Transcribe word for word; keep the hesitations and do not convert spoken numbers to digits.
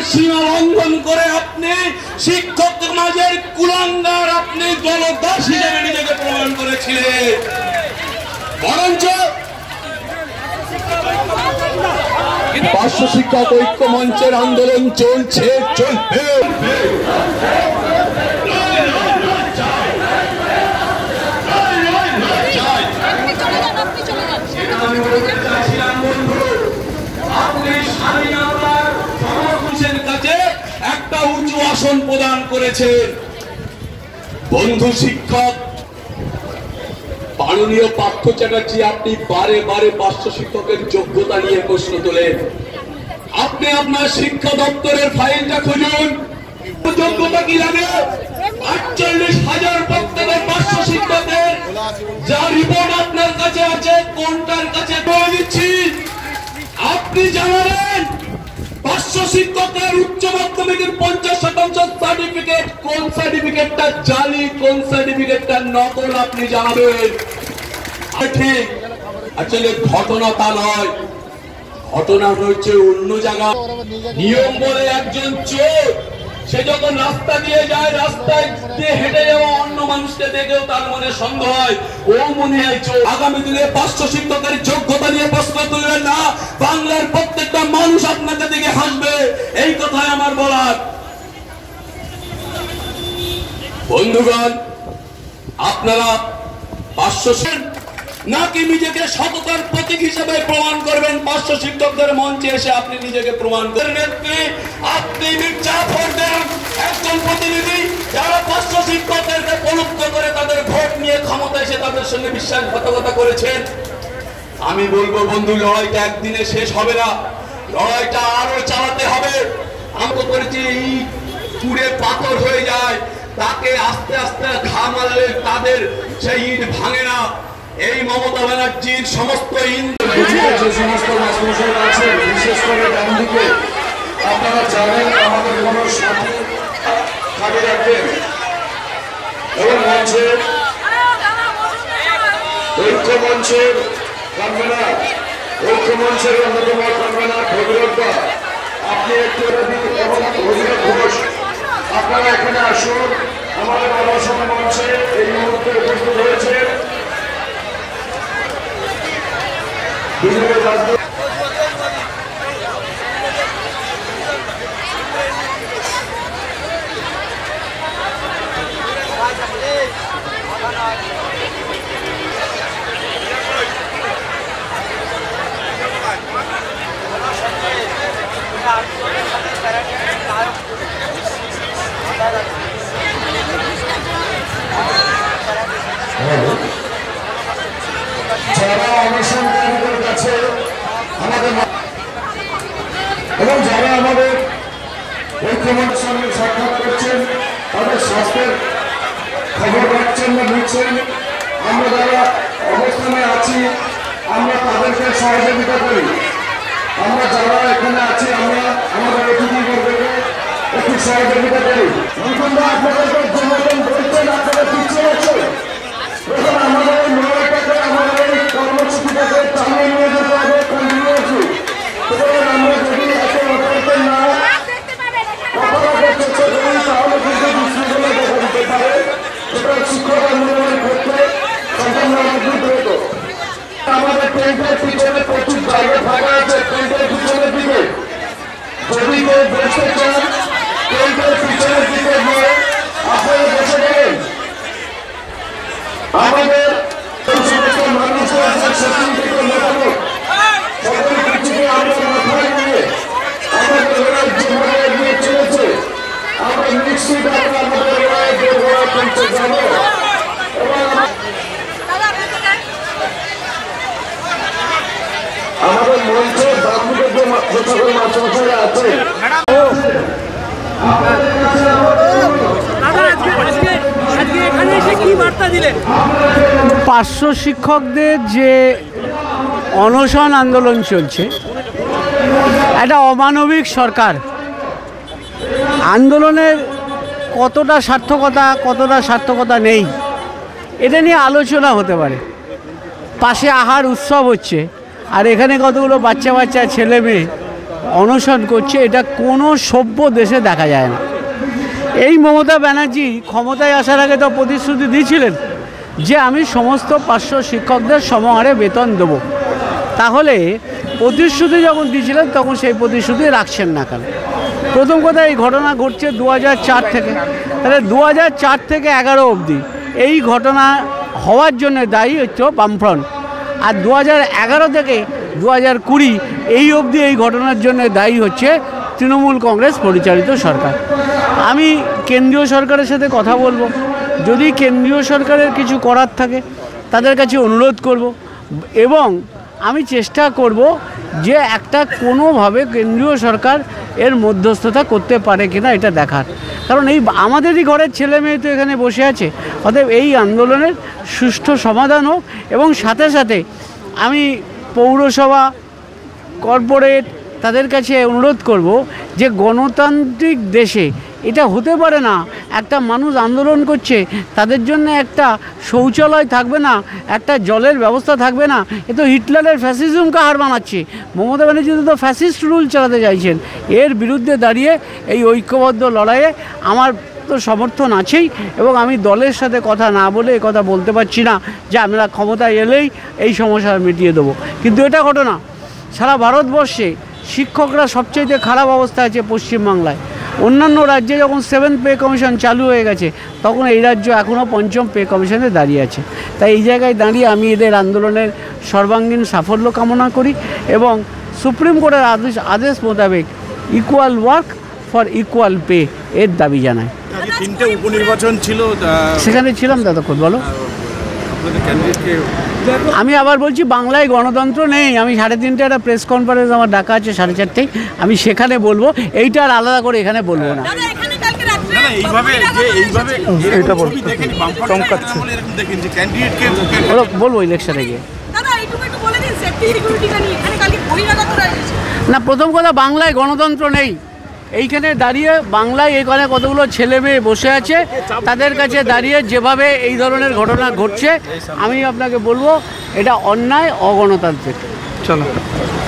সীমা লঙ্ঘন করে আপনি শিক্ষক সমাজের কুলাঙ্গার, আপনি দলদাস হিসেবে নিজেকে প্রমাণ করেছিলেন। বরঞ্চ পার্শ্ব শিক্ষক ঐক্য মঞ্চের আন্দোলন চলছে, চলবে। একটা উঁচু আসন প্রদান করেছেন বন্ধু শিক্ষক মাননীয় পার্থ চ্যাটার্জি। আপনি বারে বারে পার্শ্ব শিক্ষকের যোগ্যতা নিয়ে প্রশ্ন তোলেন। আপনি আপনার শিক্ষা দপ্তরের ফাইলটা খুঁজুন, যোগ্যতা কি লাগে? আটচল্লিশ হাজার প্রত্যেকের পার্শ্ব শিক্ষকের যা রিপোর্ট আপনার কাছে আছে, কোনটার কাছে বলে দিচ্ছি। আপনি জানালেন পার্শ্ব শিক্ষকের উচ্চ মাধ্যমিকের পঞ্চাশ শতাংশ সার্টিফিকেট, কোন সার্টিফিকেটটা জালি, কোন সার্টিফিকেটটা নকল, আপনি জানাবেন। ঠিক, আসলে ঘটনা তা নয়, ঘটনা হচ্ছে অন্য জায়গা। নিয়ম বলে একজন চোর, সে যখন রাস্তা দিয়ে যায়, রাস্তায় দিয়ে হেঁটে যাওয়া অন্য মানুষকে দেখেও তার মনে সন্দেহ হয়, ও মনে হয় চোর। আগামী দিনে পার্শ্ব শিক্ষকের যোগ্যতা নিয়ে প্রশ্ন তুলবেন না, বাংলার প্রত্যেকটা মানুষ আপনাকে দেখে হাসবে, এই কথাই আমার বলার। বন্ধুগণ, আপনারা পার্শ্ব নাকি নিজেকে সততার প্রতীক হিসেবে প্রমাণ করবেন? পার্শ্ব শিক্ষকদের মঞ্চে এসে আপনি নিজেকে প্রমাণ করবেন। আপনি মির্জাফরদের একজন প্রতিনিধি, যারা পার্শ্ব শিক্ষকদেরকে প্রলুব্ধ করে তাদের ভোট নিয়ে ক্ষমতা এসে তাদের সঙ্গে বিশ্বাসঘাতকতা করেছেন। আমি বলবো বন্ধু, লড়াইটা একদিনে শেষ হবে না, লড়াইটা আরো চালাতে হবে। আমরা করেছি ইট পুড়ে পাথর হয়ে যায়, তাকে আস্তে আস্তে ঘা মারলে তাদের সেই ইট ভাঙে না। এই মমতা ব্যানার্জির সমস্ত যে সমস্ত মাস্টারমশাইরা আছেন, বিশেষ করে ডান দিকে, আপনারা জানেন আমাদের কোন সাথী খালি রাখবেন এবং মঞ্চের ঐক্য মঞ্চের কনভেনার, ঐক্য মঞ্চের অন্যতম কনভেনার ভগীরথদা, আপনি একটু এবং ভগীরথ ঘোষ, আপনারা এখানে আসুন। আমাদের আলোচনা মঞ্চে এই মুহূর্তে উপস্থিত হয়েছে যারা অনুসন্ধানীদের কাছে আমাদের এবং যারা আমাদের ঐক্যমঞ্চের সঙ্গে সাক্ষাৎ করছেন, তাদের স্বাস্থ্যের খবর রাখছেন বা নিচ্ছেন, আমরা যারা অবস্থানে আছি আমরা তাদেরকে সহযোগিতা করি। আমরা যারা এখানে আছি আমরা আমাদের অতিথিবর্গকে একটু সহযোগিতা করি। নতুনরা আপনাদেরকে যে মতন বলছেন, আপনারা পিছিয়ে আছেন, এখন আমাদের এই লড়াইটাকে, আমাদের এই কর্মসূচিটাকে চালিয়ে নিয়ে যেতে হবে কন্টিনিউয়াসলি। সুতরাং আমরা যদি এত অপারেটর না অপারেটর চেষ্টা করি, তাহলে কিন্তু বিশৃঙ্খলা দেখা দিতে পারে। সেটা শিক্ষক আন্দোলনের ক্ষেত্রে সম্পূর্ণ অদ্ভুত হতো। আমাদের টেন্টের পিছনে প্রচুর জায়গা ফাঁকা আছে, টেন্টের পিছনের দিকে যদি কেউ বসতে চান, টেন্টের পিছনের দিকে গিয়ে আপনারা বসে গেলেন। আমাদের সমস্ত মানুষের সেখান থেকে মেটানো সকল কিছুকে আমরা মাথায় নিয়ে আমাদের লড়াই যেভাবে এগিয়ে চলেছে, আমরা নিশ্চিত আমরা আমাদের লড়াই লড়াই করতে যাব। এবং আমাদের মঞ্চে বামদিকের যে সকল মাস্টারমশাইরা আছে, পার্শ্ব শিক্ষকদের যে অনশন আন্দোলন চলছে, একটা অমানবিক সরকার। আন্দোলনের কতটা সার্থকতা কতটা সার্থকতা নেই এটা নিয়ে আলোচনা হতে পারে। পাশে আহার উৎসব হচ্ছে আর এখানে কতগুলো বাচ্চা বাচ্চা ছেলে মেয়ে অনশন করছে, এটা কোনো সভ্য দেশে দেখা যায় না। এই মমতা ব্যানার্জি ক্ষমতায় আসার আগে তো প্রতিশ্রুতি দিয়েছিলেন যে আমি সমস্ত পার্শ্ব শিক্ষকদের সমহারে বেতন দেবো। তাহলে প্রতিশ্রুতি যখন দিয়েছিলেন তখন সেই প্রতিশ্রুতি রাখছেন না কেন? প্রথম কথা, এই ঘটনা ঘটছে দু হাজার চার থেকে, তাহলে দু হাজার চার থেকে এগারো অবধি এই ঘটনা হওয়ার জন্য দায়ী হচ্ছে বামফ্রন্ট। আর দু হাজার এগারো থেকে দু হাজার কুড়ি এই অবধি এই ঘটনার জন্য দায়ী হচ্ছে তৃণমূল কংগ্রেস পরিচালিত সরকার। আমি কেন্দ্রীয় সরকারের সাথে কথা বলবো, যদি কেন্দ্রীয় সরকারের কিছু করার থাকে তাদের কাছে অনুরোধ করব, এবং আমি চেষ্টা করব যে একটা কোনোভাবে কেন্দ্রীয় সরকার এর মধ্যস্থতা করতে পারে কিনা এটা দেখার। কারণ এই আমাদেরই ঘরের ছেলে মেয়ে তো এখানে বসে আছে, অতএব এই আন্দোলনের সুষ্ঠু সমাধান হোক। এবং সাথে সাথে আমি পৌরসভা, কর্পোরেট তাদের কাছে অনুরোধ করব যে গণতান্ত্রিক দেশে এটা হতে পারে না, একটা মানুষ আন্দোলন করছে তাদের জন্য একটা শৌচালয় থাকবে না, একটা জলের ব্যবস্থা থাকবে না। এ তো হিটলারের ফ্যাসিজমকে হার মানাচ্ছে। মমতা ব্যানার্জি তো ফ্যাসিস্ট রুল চালাতে চাইছেন। এর বিরুদ্ধে দাঁড়িয়ে এই ঐক্যবদ্ধ লড়াইয়ে আমার তো সমর্থন আছেই, এবং আমি দলের সাথে কথা না বলে এ কথা বলতে পারছি না যে আমরা ক্ষমতায় এলেই এই সমস্যা মিটিয়ে দেবো। কিন্তু এটা ঘটনা, সারা ভারতবর্ষে শিক্ষকরা সবচেয়ে খারাপ অবস্থা আছে পশ্চিমবাংলায়। অন্যান্য রাজ্যে যখন সেভেন পে কমিশন চালু হয়ে গেছে তখন এই রাজ্য এখনও পঞ্চম পে কমিশনে দাঁড়িয়ে আছে। তাই এই জায়গায় দাঁড়িয়ে আমি এদের আন্দোলনের সর্বাঙ্গীন সাফল্য কামনা করি এবং সুপ্রিম কোর্টের আদেশ আদেশ মোতাবেক equal work for equal pay এর দাবি জানাই। তিনটে উপনির্বাচন ছিল, সেখানে ছিলাম ততক্ষণ। বলো। আমি আবার বলছি, বাংলায় গণতন্ত্র নেই। আমি সাড়ে তিনটে একটা প্রেস কনফারেন্স আমার ডাকা আছে সাড়ে চারটেই, আমি সেখানে বলবো, এইটা আর আলাদা করে এখানে বলবো না। বলবো ইলেকশনে গিয়ে। না, প্রথম কথা, বাংলায় গণতন্ত্র নেই। এইখানে দাঁড়িয়ে বাংলায় এখানে কতগুলো ছেলে মেয়ে বসে আছে, তাদের কাছে দাঁড়িয়ে যেভাবে এই ধরনের ঘটনা ঘটছে আমি আপনাকে বলবো এটা অন্যায়, অগণতান্ত্রিক। চলো।